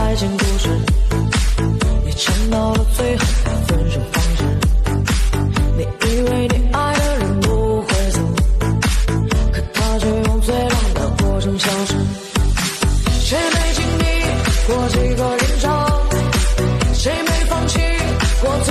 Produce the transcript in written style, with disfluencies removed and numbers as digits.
爱情故事，你尝到了最后的分手方式。你以为你爱的人不会走，可他却用最浪的过程消失。谁没经历过几个人潮，谁没放弃过